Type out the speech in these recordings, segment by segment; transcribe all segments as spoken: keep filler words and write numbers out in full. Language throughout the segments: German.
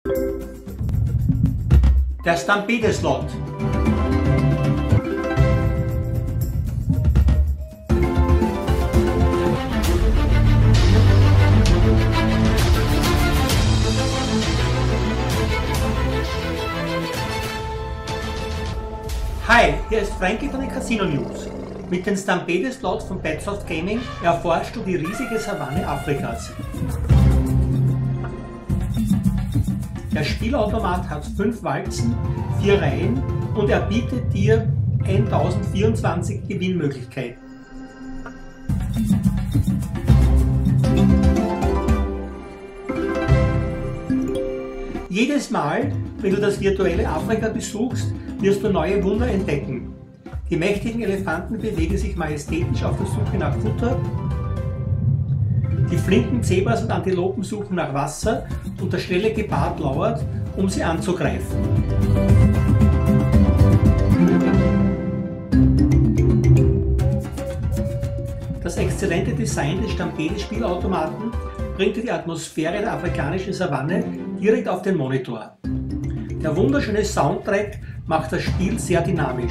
Der Stampede-Slot. Hi, hier ist Frankie von den Casino News. Mit den Stampede-Slots von Betsoft Gaming erforschst du die riesige Savanne Afrikas. Der Spielautomat hat fünf Walzen, vier Reihen und er bietet dir tausendvierundzwanzig Gewinnmöglichkeiten. Jedes Mal, wenn du das virtuelle Afrika besuchst, wirst du neue Wunder entdecken. Die mächtigen Elefanten bewegen sich majestätisch auf der Suche nach Futter. Die flinken Zebras und Antilopen suchen nach Wasser und der schnelle Gepard lauert, um sie anzugreifen. Das exzellente Design des Stampede-Spielautomaten bringt dir die Atmosphäre der afrikanischen Savanne direkt auf den Monitor. Der wunderschöne Soundtrack macht das Spiel sehr dynamisch.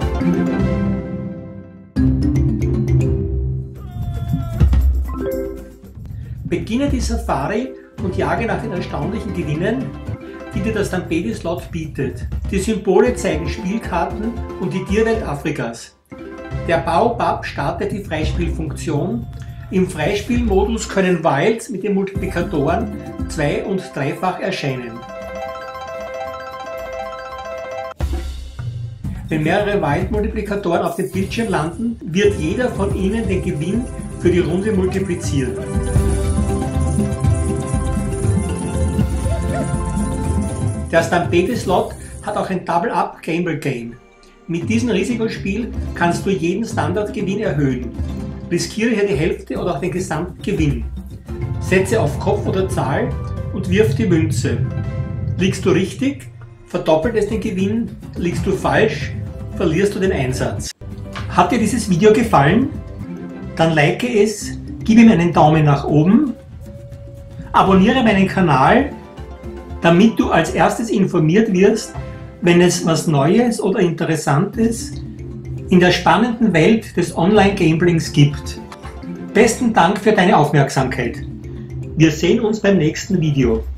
Beginne die Safari und jage nach den erstaunlichen Gewinnen, die dir das Stampede-Slot bietet. Die Symbole zeigen Spielkarten und die Tierwelt Afrikas. Der Baobab startet die Freispielfunktion. Im Freispielmodus können Wilds mit den Multiplikatoren zwei- und dreifach erscheinen. Wenn mehrere Wild-Multiplikatoren auf dem Bildschirm landen, wird jeder von ihnen den Gewinn für die Runde multiplizieren. Der Stampede-Slot hat auch ein Double-Up-Gamble-Game. Mit diesem Risikospiel kannst du jeden Standardgewinn erhöhen. Riskiere hier die Hälfte oder auch den gesamten Gewinn. Setze auf Kopf oder Zahl und wirf die Münze. Liegst du richtig, verdoppelt es den Gewinn. Liegst du falsch, verlierst du den Einsatz. Hat dir dieses Video gefallen? Dann like es, gib ihm einen Daumen nach oben, abonniere meinen Kanal, damit du als erstes informiert wirst, wenn es was Neues oder Interessantes in der spannenden Welt des Online-Gamblings gibt. Besten Dank für deine Aufmerksamkeit. Wir sehen uns beim nächsten Video.